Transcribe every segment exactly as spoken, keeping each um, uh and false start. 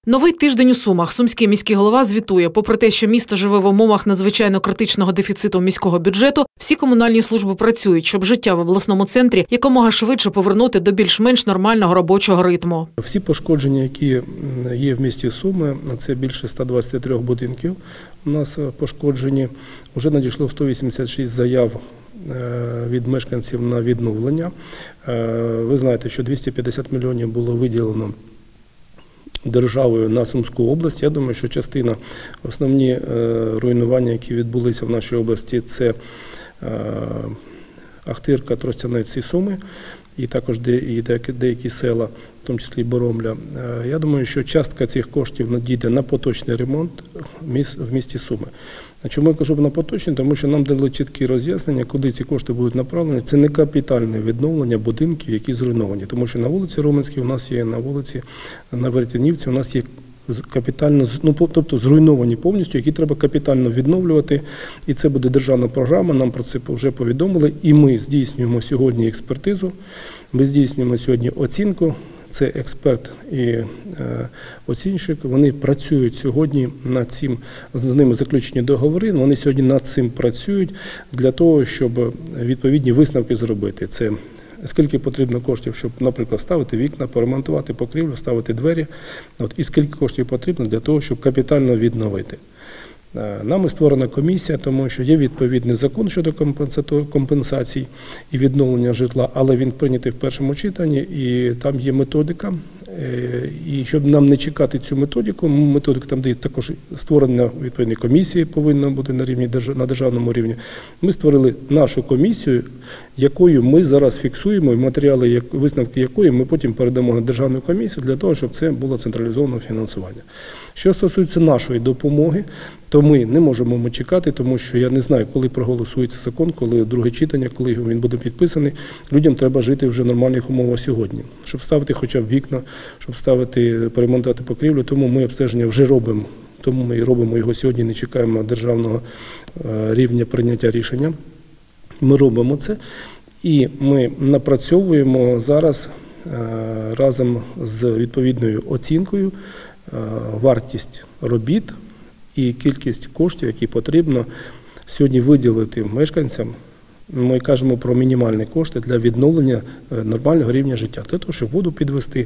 Новий тиждень у Сумах. Сумський міський голова звітує. Попри те, що місто живе в умовах надзвичайно критичного дефіциту міського бюджету, всі комунальні служби працюють, щоб життя в обласному центрі якомога швидше повернути до більш-менш нормального робочого ритму. Всі пошкодження, які є в місті Суми, це більше ста двадцяти трьох будинків у нас пошкоджені. Вже надійшло сто вісімдесят шість заяв від мешканців на відновлення. Ви знаєте, що двісті п'ятдесят мільйонів було виділено державою на Сумську область. Я думаю, що частина, основні руйнування, які відбулися в нашій області, це Ахтирка, Тростянець і Суми, і також деякі села, в тому числі Боромля. Я думаю, що частка цих коштів надійде на поточний ремонт в місті Суми. Чому я кажу на поточний? Тому що нам дали чіткі роз'яснення, куди ці кошти будуть направлені. Це не капітальне відновлення будинків, які зруйновані. Тому що на вулиці Роменській у нас є, на вулиці на Вертинівці у нас є капітально, ну, тобто зруйновані повністю, які треба капітально відновлювати. І це буде державна програма, нам про це вже повідомили. І ми здійснюємо сьогодні експертизу, ми здійснюємо сьогодні оцінку. Це експерт і е, оцінщик, вони працюють сьогодні над цим, з ними заключені договори, вони сьогодні над цим працюють для того, щоб відповідні висновки зробити. Це скільки потрібно коштів, щоб, наприклад, ставити вікна, поремонтувати покрівлю, ставити двері, от, і скільки коштів потрібно для того, щоб капітально відновити. Нами створена комісія, тому що є відповідний закон щодо компенсацій і відновлення житла, але він прийнятий в першому читанні, і там є методика. І щоб нам не чекати цю методику, методика там, де також створена відповідні комісії, повинна бути на рівні на державному рівні. Ми створили нашу комісію, якою ми зараз фіксуємо, матеріали, висновки якої ми потім передамо на державну комісію для того, щоб це було централізоване фінансування. Що стосується нашої допомоги, то ми не можемо ми чекати, тому що я не знаю, коли проголосується закон, коли друге читання, коли він буде підписаний. Людям треба жити вже в нормальних умовах сьогодні, щоб ставити хоча б вікна, щоб ставити, перемонтувати покрівлю. Тому ми обстеження вже робимо, тому ми робимо його сьогодні, не чекаємо державного рівня прийняття рішення. Ми робимо це і ми напрацьовуємо зараз разом з відповідною оцінкою вартість робіт і кількість коштів, які потрібно сьогодні виділити мешканцям. Ми кажемо про мінімальні кошти для відновлення нормального рівня життя. Для того, щоб воду підвести,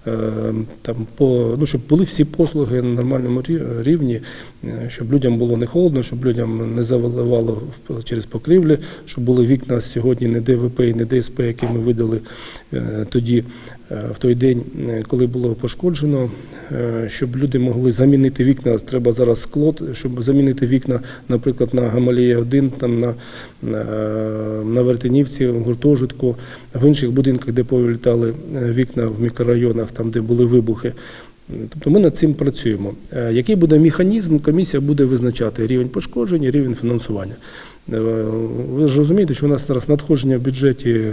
там, по, ну, щоб були всі послуги на нормальному рівні, щоб людям було не холодно, щоб людям не заваливало через покрівлі, щоб були вікна сьогодні не Д В П і не Д С П, які ми видали тоді, в той день, коли було пошкоджено, щоб люди могли замінити вікна, треба зараз скло, щоб замінити вікна, наприклад, на Гамалія один, там на, на, на Вертинівці, в гуртожитку, в інших будинках, де повилітали вікна в мікрорайонах, там, де були вибухи. Тобто ми над цим працюємо. Який буде механізм, комісія буде визначати рівень пошкодження, рівень фінансування. Ви ж розумієте, що у нас зараз надходження в бюджеті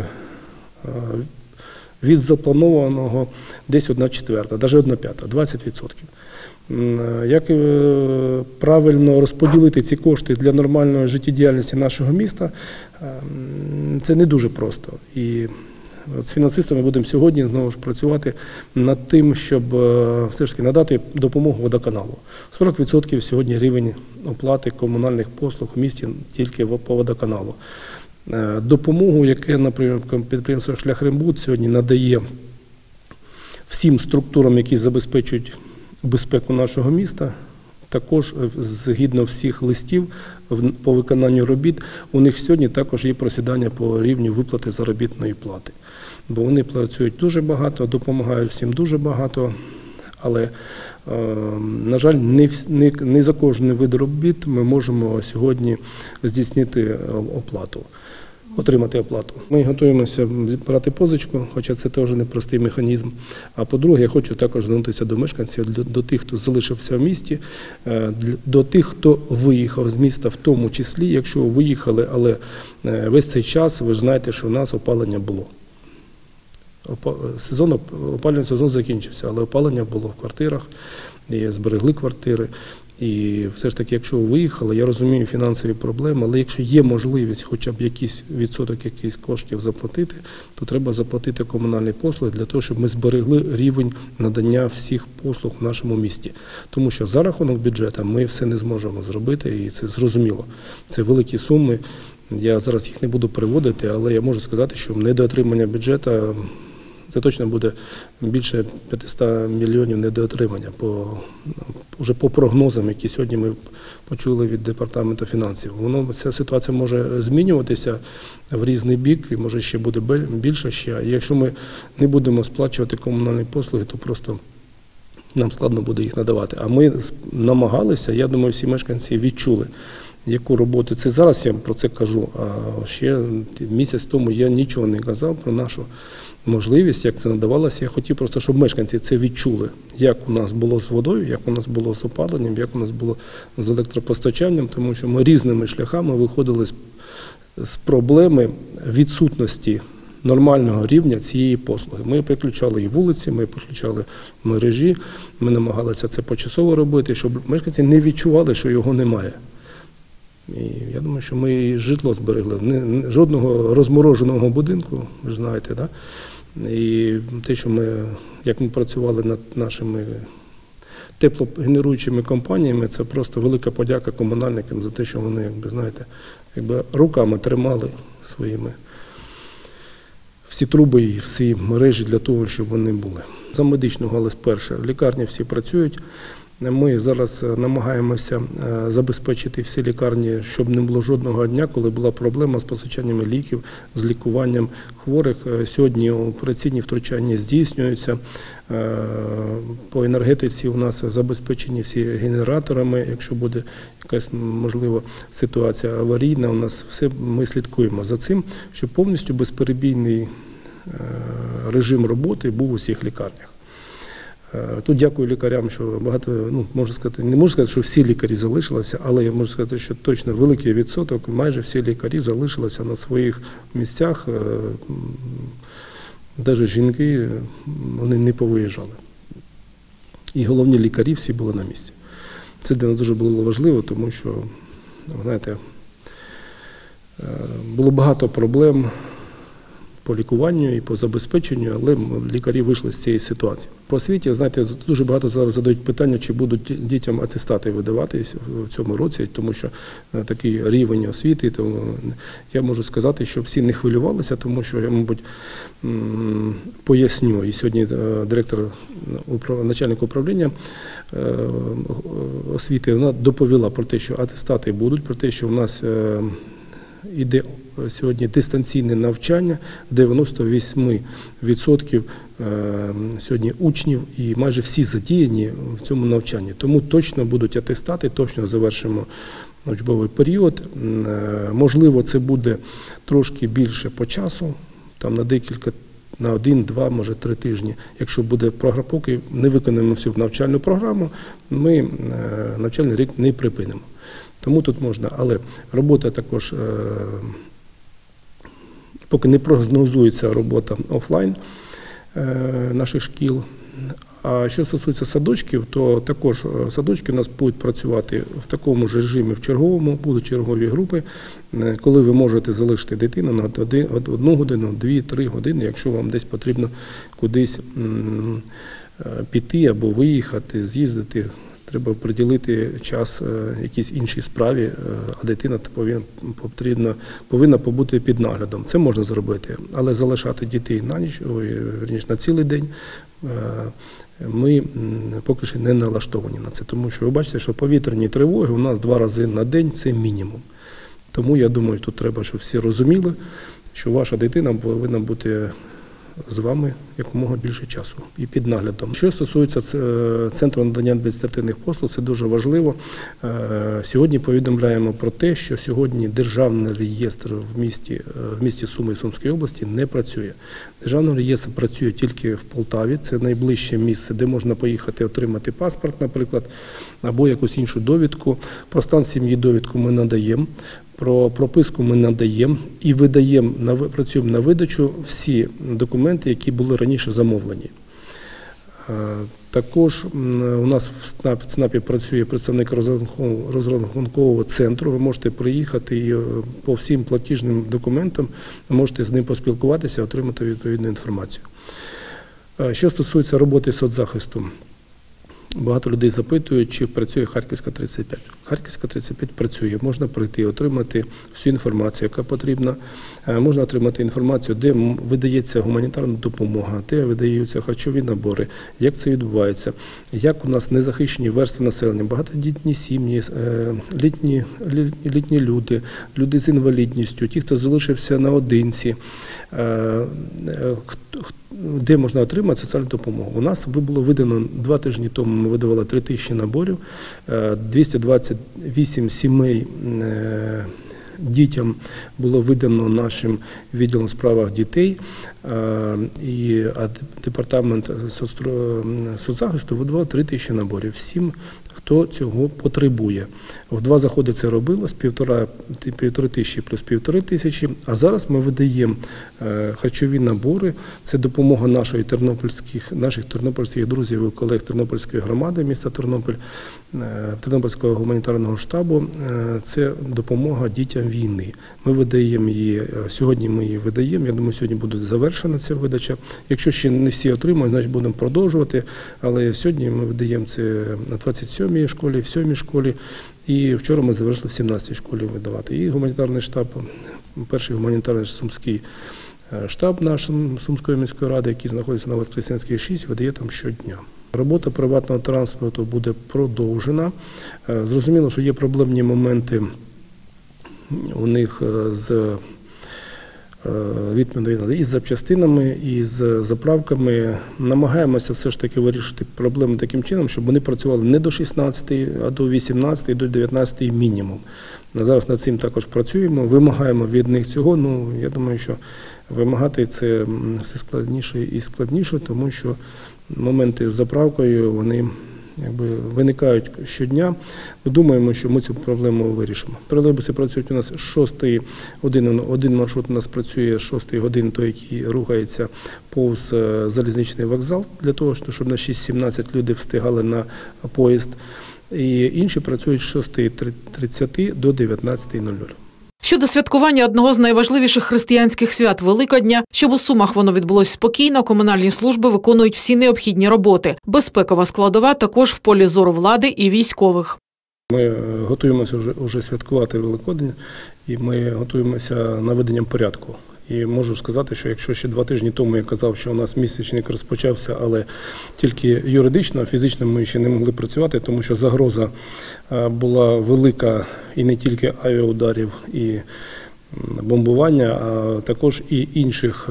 від запланованого десь одна четверта, навіть одна п'ята, двадцять відсотків. Як правильно розподілити ці кошти для нормальної життєдіяльності нашого міста, це не дуже просто. І з фінансистами будемо сьогодні знову ж працювати над тим, щоб все ж таки надати допомогу водоканалу. сорок відсотків сьогодні рівень оплати комунальних послуг в місті тільки по водоканалу. Допомогу, яке, наприклад, підприємство «Шляхрембуд» сьогодні надає всім структурам, які забезпечують безпеку нашого міста, також згідно всіх листів по виконанню робіт, у них сьогодні також є просідання по рівню виплати заробітної плати. Бо вони працюють дуже багато, допомагають всім дуже багато, але, на жаль, не, не, не за кожен вид робіт ми можемо сьогодні здійснити оплату, отримати оплату. Ми готуємося брати позичку, хоча це теж непростий механізм. А по-друге, я хочу також звернутися до мешканців, до, до тих, хто залишився в місті, до тих, хто виїхав з міста, в тому числі, якщо виїхали, але весь цей час, ви ж знаєте, що у нас опалення було. Сезон, опалювальний сезон закінчився, але опалення було в квартирах, і зберегли квартири. І все ж таки, якщо ви виїхали, я розумію фінансові проблеми, але якщо є можливість хоча б якийсь відсоток якийсь коштів заплатити, то треба заплатити комунальні послуги для того, щоб ми зберегли рівень надання всіх послуг в нашому місті. Тому що за рахунок бюджету ми все не зможемо зробити, і це зрозуміло. Це великі суми. Я зараз їх не буду приводити, але я можу сказати, що недоотримання бюджету – це точно буде більше п'ятсот мільйонів недоотримання по, вже по прогнозам, які сьогодні ми почули від Департаменту фінансів. Воно, ця ситуація може змінюватися в різний бік і може ще буде більше ще. І якщо ми не будемо сплачувати комунальні послуги, то просто нам складно буде їх надавати. А ми намагалися, я думаю, всі мешканці відчули, яку роботу. Це зараз я про це кажу, а ще місяць тому я нічого не казав про нашу можливість, як це надавалося. Я хотів просто, щоб мешканці це відчули, як у нас було з водою, як у нас було з опаленням, як у нас було з електропостачанням, тому що ми різними шляхами виходили з, з проблеми відсутності нормального рівня цієї послуги. Ми підключали і вулиці, ми підключали мережі, ми намагалися це почасово робити, щоб мешканці не відчували, що його немає. І я думаю, що ми і житло зберегли. Не, жодного розмороженого будинку, ви ж знаєте, да? І те, що ми, як ми працювали над нашими теплогенеруючими компаніями, це просто велика подяка комунальникам за те, що вони, якби, знаєте, якби руками тримали своїми всі труби і всі мережі для того, щоб вони були. За медичну галузь перше. В лікарні всі працюють. Ми зараз намагаємося забезпечити всі лікарні, щоб не було жодного дня, коли була проблема з постачанням ліків, з лікуванням хворих. Сьогодні операційні втручання здійснюються. По енергетиці у нас забезпечені всі генераторами. Якщо буде якась, можливо, ситуація аварійна, у нас все, ми слідкуємо за цим, щоб повністю безперебійний режим роботи був у всіх лікарнях. Тут дякую лікарям, що багато, ну, можу сказати, не можу сказати, що всі лікарі залишилися, але я можу сказати, що точно великий відсоток, майже всі лікарі залишилися на своїх місцях, навіть жінки, вони не повиїжджали. І головні лікарі всі були на місці. Це для нас дуже було важливо, тому що, знаєте, було багато проблем по лікуванню і по забезпеченню, але лікарі вийшли з цієї ситуації. По освіті, знаєте, дуже багато зараз задають питання, чи будуть дітям атестати видаватись в цьому році, тому що такий рівень освіти, то я можу сказати, що всі не хвилювалися, тому що я, мабуть, поясню. І сьогодні директор, начальник управління освіти, вона доповіла про те, що атестати будуть, про те, що в нас іде сьогодні дистанційне навчання, дев'яносто вісім відсотків сьогодні учнів і майже всі задіяні в цьому навчанні. Тому точно будуть атестати, точно завершимо учбовий період. Можливо, це буде трошки більше по часу, там на декілька, на один, два, може три тижні. Якщо буде програма, поки не виконаємо всю навчальну програму, ми навчальний рік не припинимо. Тому тут можна, але робота також, поки не прогнозується робота офлайн наших шкіл. А що стосується садочків, то також садочки у нас будуть працювати в такому ж режимі, в черговому, будуть чергові групи, коли ви можете залишити дитину на одну годину, дві, три години, якщо вам десь потрібно кудись піти або виїхати, з'їздити. Треба приділити час якійсь іншій справі, а дитина повинна, потрібно, повинна побути під наглядом. Це можна зробити, але залишати дітей на ніч, ой, на цілий день ми поки що не налаштовані на це. Тому що ви бачите, що повітряні тривоги у нас два рази на день – це мінімум. Тому я думаю, тут треба, щоб всі розуміли, що ваша дитина повинна бути з вами якомога більше часу і під наглядом. Що стосується Центру надання адміністративних послуг, це дуже важливо. Сьогодні повідомляємо про те, що сьогодні державний реєстр в місті, в місті Суми і Сумської області не працює. Державний реєстр працює тільки в Полтаві, це найближче місце, де можна поїхати отримати паспорт, наприклад, або якусь іншу довідку. Про стан сім'ї довідку ми надаємо. Про прописку ми надаємо і видаємо, працюємо на видачу всі документи, які були раніше замовлені. Також у нас в ЦНАПі працює представник розрахункового центру. Ви можете приїхати і по всім платіжним документам можете з ним поспілкуватися, отримати відповідну інформацію. Що стосується роботи соцзахисту, багато людей запитують, чи працює Харківська тридцять п'ять. Харківська тридцять п'ять працює, можна прийти, отримати всю інформацію, яка потрібна. Можна отримати інформацію, де видається гуманітарна допомога, де видаються харчові набори, як це відбувається, як у нас незахищені верстви населення, багатодітні сім'ї, літні, літні люди, люди з інвалідністю, ті, хто залишився наодинці, де можна отримати соціальну допомогу. У нас було видано два тижні тому, ми видавали три тисячі наборів, двісті двадцять вісім сімей дітям було видано нашим відділом у справах дітей, і департамент соцзахисту видавав три тисячі наборів всім, хто цього потребує. В два заходи це робилось, півтора, півтори тисячі плюс півтори тисячі, а зараз ми видаємо харчові набори, це допомога нашої тернопільських, наших тернопільських друзів і колег Тернопільської громади міста Тернопіль, Тернопільського гуманітарного штабу, це допомога дітям війни. Ми видаємо її, сьогодні ми її видаємо, я думаю, сьогодні буде завершена ця видача. Якщо ще не всі отримають, значить будемо продовжувати, але сьогодні ми видаємо це на двадцять сьомій школі, в сьомій школі, і вчора ми завершили в сімнадцятій школі видавати. І гуманітарний штаб, перший гуманітарний сумський штаб нашої Сумської міської ради, який знаходиться на Воскресенській шість, видає там щодня. Робота приватного транспорту буде продовжена. Зрозуміло, що є проблемні моменти у них з відповідно із запчастинами, і з заправками. Намагаємося все ж таки вирішити проблеми таким чином, щоб вони працювали не до шістнадцятої, а до вісімнадцятої, до дев'ятнадцятої мінімум. Зараз над цим також працюємо, вимагаємо від них цього. Ну, я думаю, що вимагати це все складніше і складніше, тому що моменти з заправкою, вони якби виникають щодня. Ми думаємо, що ми цю проблему вирішимо. Тролейбуси працюють у нас з шостої, один, один маршрут у нас працює з шостої години, той, який рухається повз залізничний вокзал, для того, щоб на шість сімнадцять люди встигали на поїзд. І інші працюють з шостої тридцять до дев'ятнадцятої нуль нуль. Щодо святкування одного з найважливіших християнських свят – Великодня, щоб у Сумах воно відбулось спокійно, комунальні служби виконують всі необхідні роботи. Безпекова складова також в полі зору влади і військових. Ми готуємося вже, вже святкувати Великодень, і ми готуємося наведенням порядку. І можу сказати, що якщо ще два тижні тому я казав, що у нас місячник розпочався, але тільки юридично, а фізично ми ще не могли працювати, тому що загроза була велика і не тільки авіаударів і бомбування, а також і інших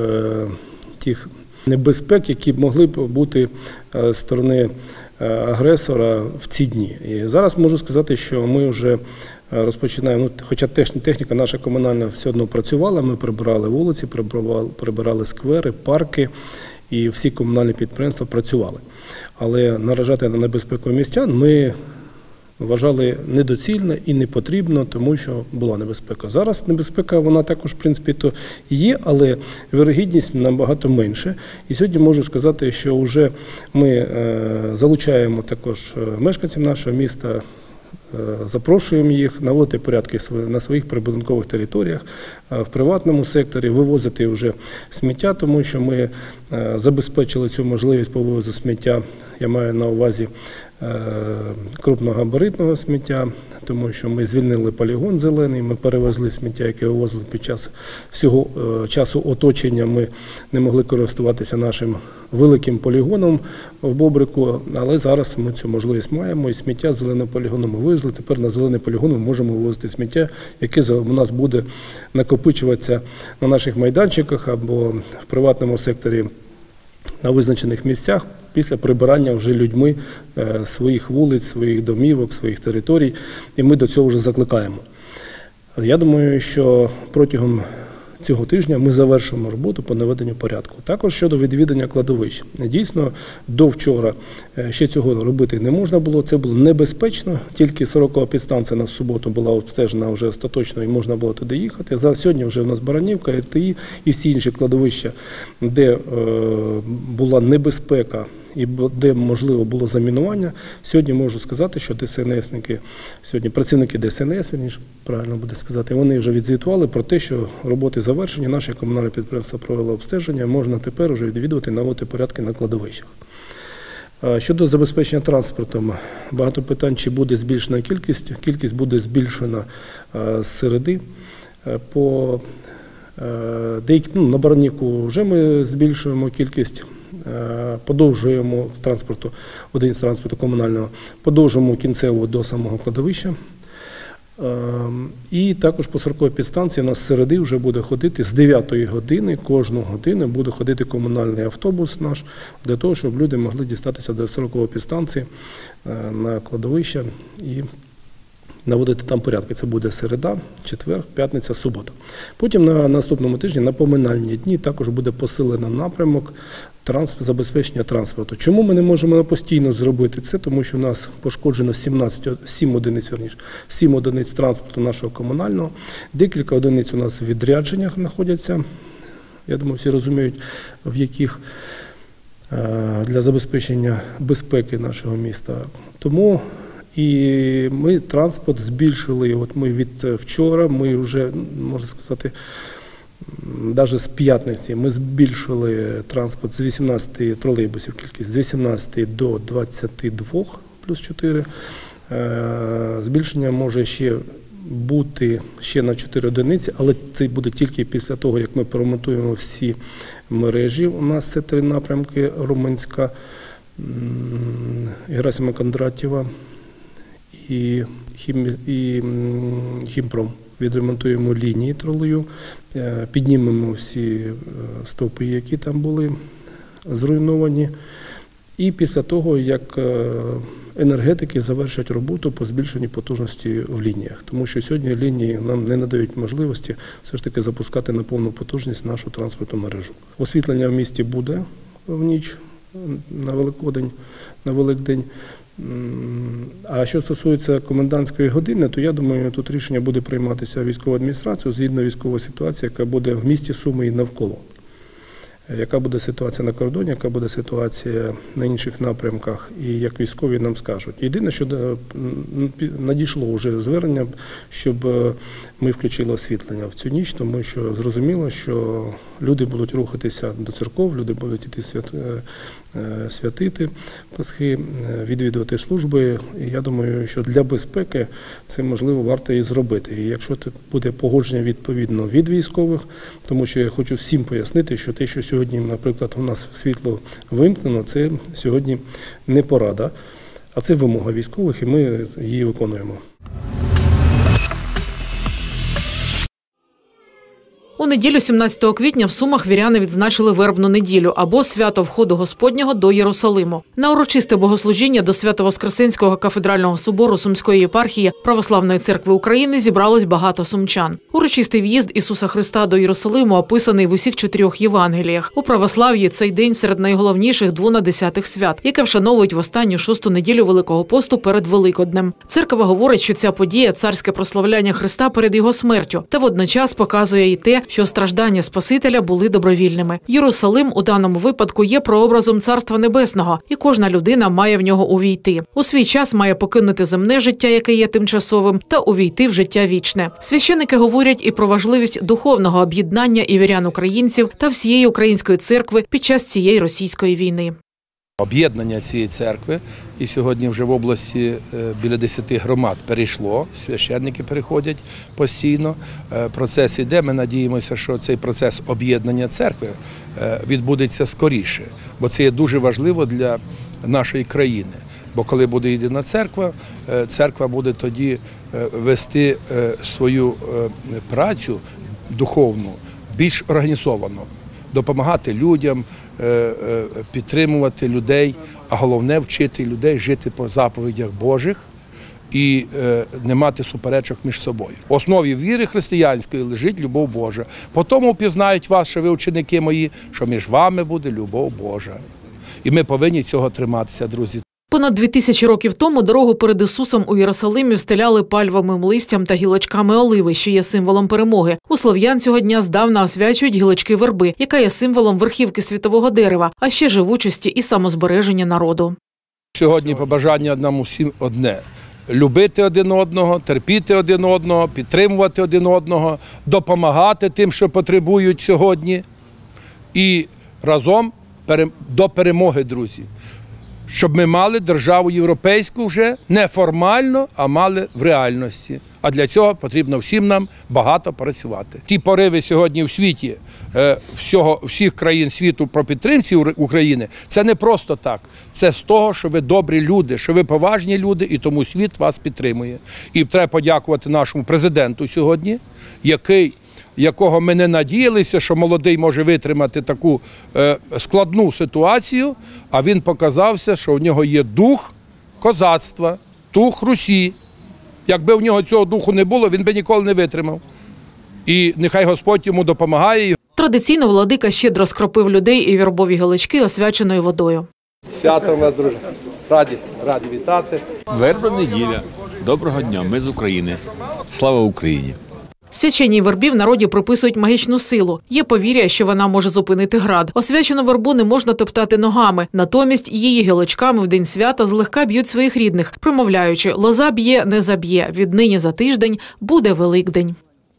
тих небезпек, які могли б бути з сторони агресора в ці дні. І зараз можу сказати, що ми вже розпочинаємо, ну, хоча техніка наша комунальна все одно працювала, ми прибирали вулиці, прибирали, прибирали сквери, парки, і всі комунальні підприємства працювали. Але наражати на небезпеку містян ми вважали недоцільно і не потрібно, тому що була небезпека. Зараз небезпека, вона також, в принципі, то є, але вірогідність набагато менше. І сьогодні можу сказати, що вже ми залучаємо також мешканців нашого міста, запрошуємо їх наводити порядки на своїх прибудинкових територіях, в приватному секторі, вивозити вже сміття, тому що ми забезпечили цю можливість по вивозу сміття, я маю на увазі крупногабаритного сміття, тому що ми звільнили полігон зелений, ми перевезли сміття, яке вивозили під час всього часу оточення. Ми не могли користуватися нашим великим полігоном в Бобрику, але зараз ми цю можливість маємо, і сміття з зеленого полігону ми вивезли. Тепер на зелений полігон ми можемо вивозити сміття, яке у нас буде накопичуватися на наших майданчиках або в приватному секторі на визначених місцях після прибирання вже людьми своїх вулиць, своїх домівок, своїх територій, і ми до цього вже закликаємо. Я думаю, що протягом цього тижня ми завершимо роботу по наведенню порядку. Також щодо відвідання кладовищ. Дійсно, до вчора ще цього робити не можна було, це було небезпечно, тільки сорокова підстанція на суботу була обстежена вже остаточно і можна було туди їхати. За сьогодні вже в нас Баранівка, РТІ і всі інші кладовища, де е, була небезпека і де можливо було замінування. Сьогодні можу сказати, що ДСНСники, сьогодні працівники ДСНС, вірніше, правильно буде сказати, вони вже відзвітували про те, що роботи завершені, наше комунальне підприємство провело обстеження, можна тепер вже відвідувати, наводити порядки на кладовищах. Щодо забезпечення транспортом, багато питань, чи буде збільшена кількість. Кількість буде збільшена з середи. По деякі, ну, на Баранівку вже ми збільшуємо кількість, подовжуємо транспорту, одиниць транспорту комунального, подовжуємо кінцеву до самого кладовища. І також по сороковій підстанції у нас з середи вже буде ходити з дев'ятої години, кожну годину буде ходити комунальний автобус наш, для того, щоб люди могли дістатися до сорокової підстанції на кладовище і наводити там порядки. Це буде середа, четвер, п'ятниця, субота. Потім на наступному тижні, на поминальні дні, також буде посилено напрямок транспорт, забезпечення транспорту. Чому ми не можемо постійно зробити це? Тому що у нас пошкоджено сімнадцять, сім одиниць, верніше, сім одиниць транспорту нашого комунального, декілька одиниць у нас в відрядженнях знаходяться, я думаю, всі розуміють, в яких для забезпечення безпеки нашого міста. Тому і ми транспорт збільшили, от ми від вчора, ми вже, можна сказати, навіть з п'ятниці ми збільшили транспорт з вісімнадцяти тролейбусів, кількість з вісімнадцяти до двадцяти двох, плюс чотири. Збільшення може ще бути ще на чотири одиниці, але це буде тільки після того, як ми перемонтуємо всі мережі. У нас це три напрямки: Румунська, Герасима Кондратєва і, Хім, і Хімпром. Відремонтуємо лінії тролею, піднімемо всі стовпи, які там були зруйновані. І після того, як енергетики завершать роботу по збільшенню потужності в лініях. Тому що сьогодні лінії нам не надають можливості все ж таки запускати на повну потужність нашу транспортну мережу. Освітлення в місті буде в ніч на Великодень, на Великдень. А що стосується комендантської години, то я думаю, тут рішення буде прийматися військовою адміністрацією згідно військової ситуації, яка буде в місті Суми і навколо. Яка буде ситуація на кордоні, яка буде ситуація на інших напрямках, і як військові нам скажуть. Єдине, що надійшло вже звернення, щоб ми включили освітлення в цю ніч, тому що зрозуміло, що люди будуть рухатися до церков, люди будуть йти святити Пасхи, відвідувати служби. І я думаю, що для безпеки це, можливо, варто і зробити. І якщо буде погодження відповідно від військових, тому що я хочу всім пояснити, що те, що сьогодні, наприклад, у нас світло вимкнено, це сьогодні не порада, а це вимога військових, і ми її виконуємо. У неділю сімнадцятого квітня в Сумах віряни відзначили вербну неділю або свято входу Господнього до Єрусалиму. На урочисте богослужіння до Свято-Воскресенського кафедрального собору Сумської єпархії Православної церкви України зібралось багато сумчан. Урочистий в'їзд Ісуса Христа до Єрусалиму описаний в усіх чотирьох Євангеліях. У православ'ї цей день серед найголовніших двонадесятих свят, яке вшановують в останню шосту неділю Великого посту перед Великоднем. Церква говорить, що ця подія – царське прославляння Христа перед його смертю, та водночас показує і те, що страждання Спасителя були добровільними. Єрусалим у даному випадку є прообразом Царства Небесного, і кожна людина має в нього увійти. У свій час має покинути земне життя, яке є тимчасовим, та увійти в життя вічне. Священники говорять і про важливість духовного об'єднання і вірян-українців та всієї української церкви під час цієї російської війни. Об'єднання цієї церкви, і сьогодні вже в області біля десяти громад перейшло, священники переходять постійно, процес іде, ми надіємося, що цей процес об'єднання церкви відбудеться скоріше, бо це є дуже важливо для нашої країни, бо коли буде єдина церква, церква буде тоді вести свою працю духовну більш організовано, допомагати людям, підтримувати людей, а головне вчити людей жити по заповідях Божих і не мати суперечок між собою. В основі віри християнської лежить любов Божа. Потому впізнають вас, що ви ученики мої, що між вами буде любов Божа. І ми повинні цього триматися, друзі. Понад дві тисячі років тому дорогу перед Ісусом у Єрусалимі встеляли пальмовим листям та гілочками оливи, що є символом перемоги. У слов'ян цього дня здавна освячують гілочки верби, яка є символом верхівки світового дерева, а ще живучості і самозбереження народу. Сьогодні побажання нам усім одне – любити один одного, терпіти один одного, підтримувати один одного, допомагати тим, що потребують сьогодні. І разом до перемоги, друзі. Щоб ми мали державу європейську вже не формально, а мали в реальності. А для цього потрібно всім нам багато працювати. Ті пориви сьогодні в світі, всього, всіх країн світу про підтримці України, це не просто так. Це з того, що ви добрі люди, що ви поважні люди, і тому світ вас підтримує. І треба подякувати нашому президенту сьогодні, який якого ми не надіялися, що молодий може витримати таку е, складну ситуацію, а він показався, що в нього є дух козацтва, дух Русі. Якби в нього цього духу не було, він би ніколи не витримав. І нехай Господь йому допомагає. Традиційно владика щедро скропив людей і вірбові гілочки освяченою водою. Свято вас, друже. Раді, раді вітати. Вербна неділя. Доброго дня, ми з України. Слава Україні! Свяченій вербі в народі приписують магічну силу. Є повір'я, що вона може зупинити град. Освячену вербу не можна топтати ногами. Натомість її гілочками в день свята злегка б'ють своїх рідних, промовляючи «Лоза б'є, не заб'є. Віднині за тиждень буде Великдень».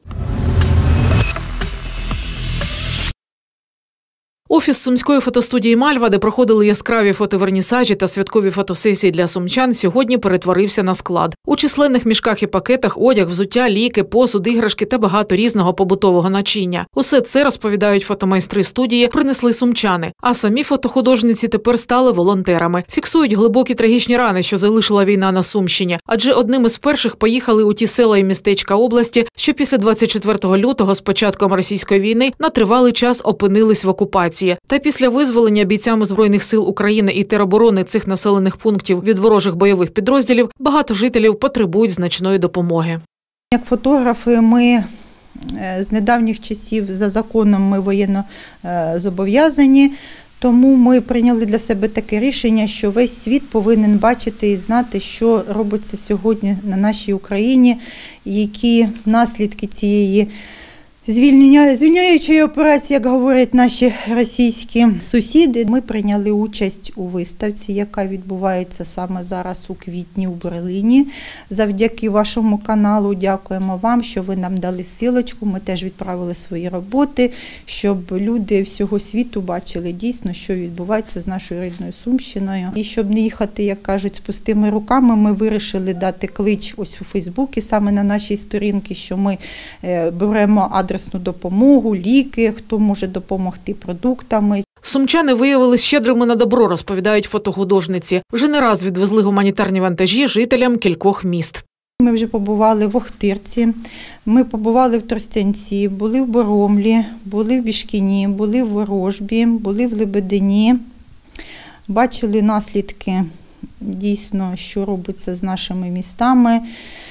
Офіс сумської фотостудії «Мальва», де проходили яскраві фотовернісажі та святкові фотосесії для сумчан, сьогодні перетворився на склад. У численних мішках і пакетах одяг, взуття, ліки, посуд, іграшки та багато різного побутового начиння. Усе це, розповідають фотомайстри студії, принесли сумчани. А самі фотохудожниці тепер стали волонтерами. Фіксують глибокі трагічні рани, що залишила війна на Сумщині. Адже одним із перших поїхали у ті села і містечка області, що після двадцять четвертого лютого з початком російської війни на тривалий час опинились в окупації. Та після визволення бійцями Збройних сил України і тероборони цих населених пунктів від ворожих бойових підрозділів багато жителів потребують значної допомоги. Як фотографи ми з недавніх часів за законом ми воєнно зобов'язані, тому ми прийняли для себе таке рішення, що весь світ повинен бачити і знати, що робиться сьогодні на нашій Україні, які наслідки цієї Звільнення, звільняючої операції, як говорять наші російські сусіди, ми прийняли участь у виставці, яка відбувається саме зараз у квітні у Берліні. Завдяки вашому каналу дякуємо вам, що ви нам дали ссылочку, ми теж відправили свої роботи, щоб люди всього світу бачили дійсно, що відбувається з нашою рідною Сумщиною. І щоб не їхати, як кажуть, з пустими руками, ми вирішили дати клич ось у Фейсбуці, саме на нашій сторінці, що ми беремо адрес допомогу, ліки, хто може допомогти продуктами. Сумчани виявилися щедрими на добро, розповідають фотохудожниці. Вже не раз відвезли гуманітарні вантажі жителям кількох міст. Ми вже побували в Охтирці, ми побували в Тростянці, були в Боромлі, були в Бішкіні, були в Ворожбі, були в Лебедині. Бачили наслідки, дійсно, що робиться з нашими містами.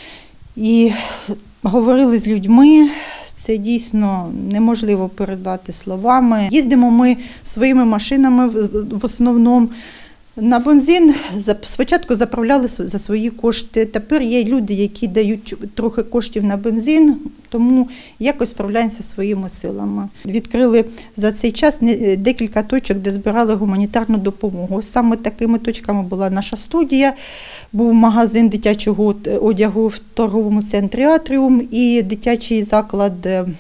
І говорили з людьми. Це дійсно неможливо передати словами. Їздимо ми своїми машинами в основному. На бензин спочатку заправляли за свої кошти. Тепер є люди, які дають трохи коштів на бензин, тому якось справляємося своїми силами. Відкрили за цей час декілька точок, де збирали гуманітарну допомогу. Саме такими точками була наша студія, був магазин дитячого одягу в торговому центрі «Атріум» і дитячий заклад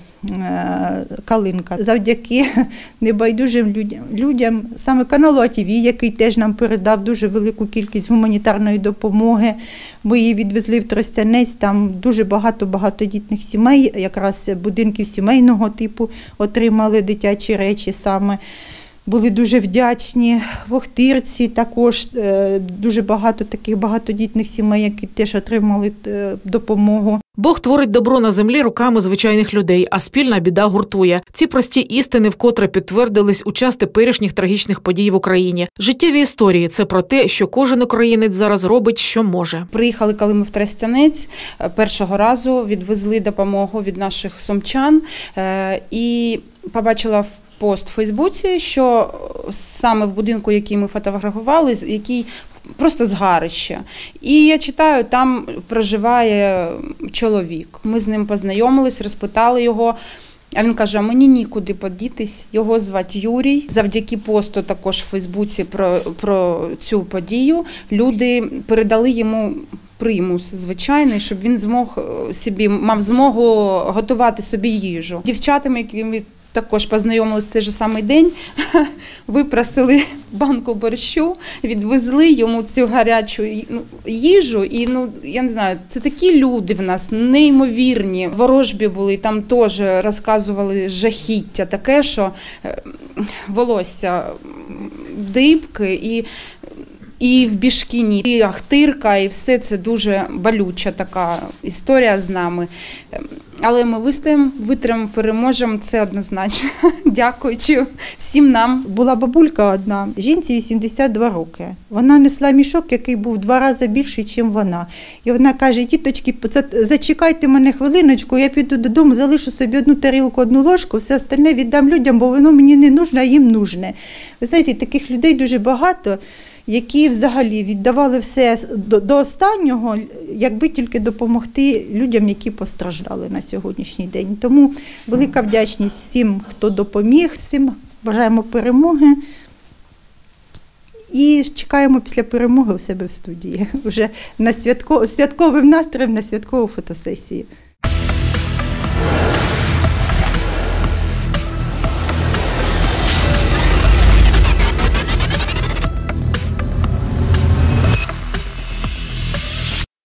«Калинка». Завдяки небайдужим людям, людям саме каналу А Т В, який теж нам передав дуже велику кількість гуманітарної допомоги. Ми її відвезли в Тростянець, там дуже багато багатодітних сімей, якраз будинків сімейного типу отримали дитячі речі саме. Були дуже вдячні. В Охтирці також дуже багато таких багатодітних сімей, які теж отримали допомогу. Бог творить добро на землі руками звичайних людей, а спільна біда гуртує. Ці прості істини вкотре підтвердились у час теперішніх трагічних подій в Україні. Життєві історії – це про те, що кожен українець зараз робить, що може. Приїхали, коли ми в Тростянець, першого разу відвезли допомогу від наших сумчан і побачила пост в Фейсбуці, що саме в будинку, який ми фотографували, який просто згарище. І я читаю, там проживає чоловік. Ми з ним познайомились, розпитали його. А він каже, а мені нікуди подітись, його звати Юрій. Завдяки посту також в Фейсбуці про, про цю подію люди передали йому примус звичайний, щоб він змог собі, мав змогу готувати собі їжу. Дівчатами, якими також познайомилися в цей же самий день, випросили банку борщу, відвезли йому цю гарячу їжу. І, ну, я не знаю, це такі люди в нас, неймовірні. В Ворожбі були, там теж розказували жахіття таке, що волосся дибки і І в Бішкіні, і Ахтирка, і все це дуже болюча така історія з нами. Але ми вистоїмо, витримаємо, переможемо, це однозначно. Дякуючи всім нам. Була бабулька одна, жінці вісімдесят два роки. Вона несла мішок, який був два рази більший, ніж вона. І вона каже, діточки, зачекайте мене хвилиночку, я піду додому, залишу собі одну тарілку, одну ложку, все остальне віддам людям, бо воно мені не нужне, а їм нужне. Ви знаєте, таких людей дуже багато, які взагалі віддавали все до, до останнього, якби тільки допомогти людям, які постраждали на сьогоднішній день. Тому велика вдячність всім, хто допоміг, всім бажаємо перемоги і чекаємо після перемоги у себе в студії, вже на святко, святковим настроєм на святкову фотосесію.